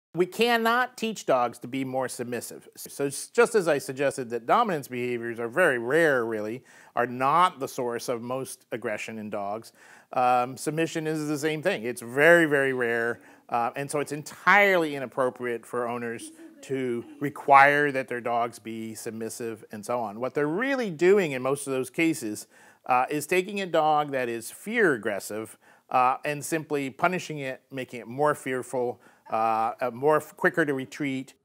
We cannot teach dogs to be more submissive. So just as I suggested that dominance behaviors are very rare, really, are not the source of most aggression in dogs, submission is the same thing. It's very, very rare, and so it's entirely inappropriate for owners to require that their dogs be submissive and so on. What they're really doing in most of those cases is taking a dog that is fear aggressive and simply punishing it, making it more fearful, quicker to retreat,